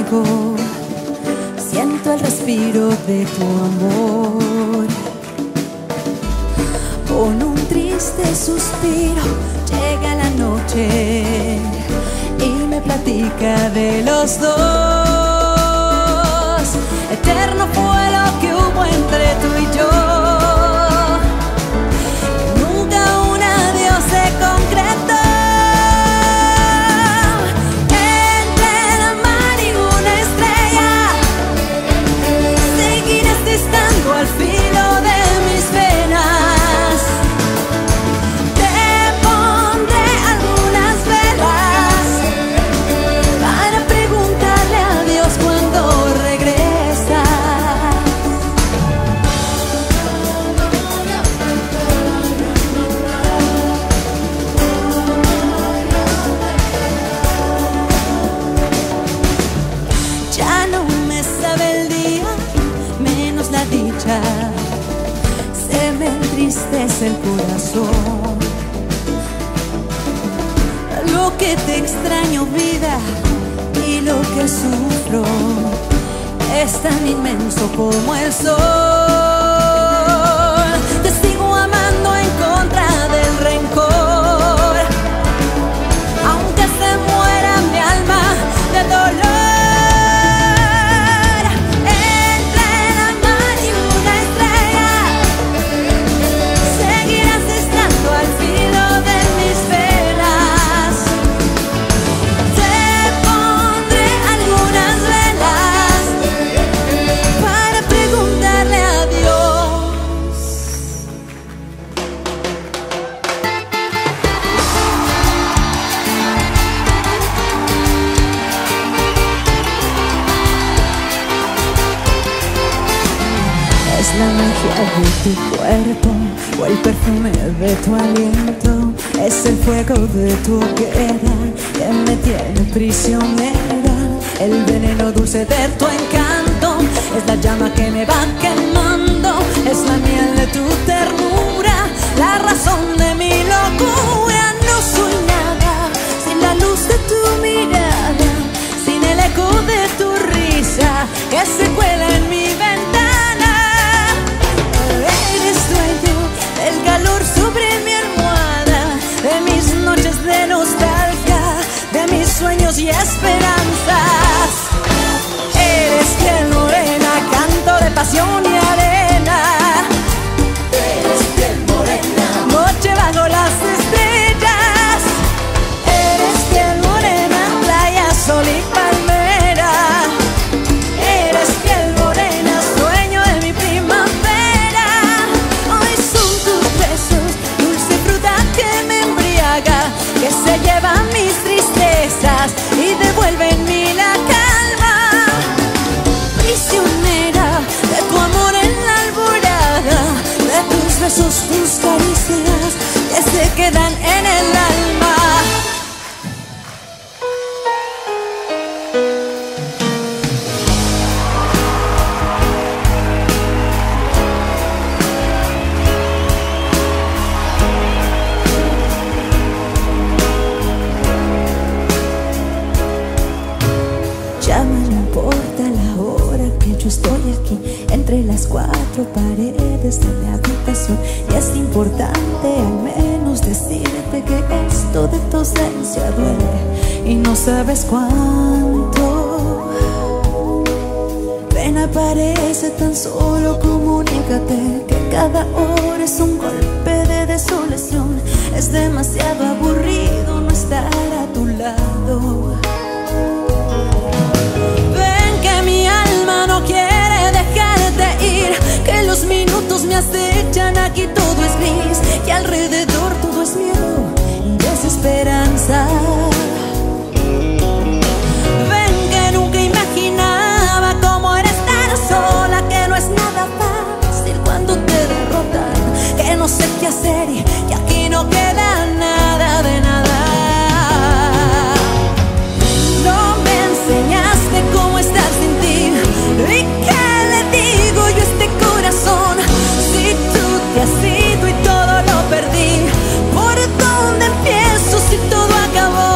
conmigo, siento el respiro de tu amor. Con un triste suspiro llega la noche y me platica de los dos. Eterno fue lo que hubo entre tú y yo. Nunca un adiós se concretó. Entre la mar y una estrella seguirás estando al filo de mis venas. Te pondré algunas velas para preguntarle a Dios cuando regresa. Ya no me sabe el día, menos la dicha. Se me entristece el corazón. Lo que te extraño, vida, y lo que sufro es tan inmenso como el sol. Te sigo amando en contra del rencor, aunque se muera mi alma de dolor. Entre la mar y una estrella seguirás estando al filo de mis velas. Te pondré algunas velas para preguntarle a Dios. Es la magia de tu cuerpo o el perfume de tu aliento. Es el fuego de tu hoguera que me tiene prisionera. El veneno dulce de tu encanto es la llama que me va quemando. Es la miel de tu ternura, la razón de mi locura. No soy nada sin la luz de tu mirada, sin el eco de tu risa que se cuela en mi ventana. Eres dueño del calor sobre mi almohada, de mis noches de nostalgia, de mis sueños y esperanzas. Eres piel morena, canto de pasión y arena. Eres piel morena, noche bajo las estrellas. Eres piel morena, playa, sol y palmera. Eres piel morena, sueño de mi primavera. Hoy son tus besos, dulce fruta que me embriaga, que se lleva mis tristezas y devuelve en mí la calma. Prisionera de tu amor en la alborada, de tus besos, tus caricias que se quedan en el alma. Ya no importa la hora que yo estoy aquí, entre las cuatro paredes de mi habitación. Y es importante al menos decirte que esto de tu ausencia duele y no sabes cuánto. Ven, aparece tan solo, comunícate que cada hora es un golpe de desolación. Es demasiado aburrido no estar a tu lado. Mi alma no quiere dejarte ir, que los minutos me acechan, aquí todo es gris y alrededor todo es miedo y desesperanza. Ven que nunca imaginaba cómo era estar sola, que no es nada fácil cuando te derrotan, que no sé qué hacer y que aquí no queda nada de nada. No me enseñaste cómo estar sin ti, ¿y qué le digo yo a este corazón? Si tú te has ido y todo lo perdí, ¿por dónde empiezo si todo acabó?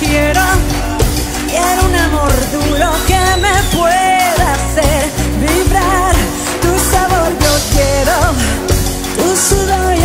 quiero. Quiero un amor duro que me pueda hacer vibrar. Tu sabor yo quiero, tu sudor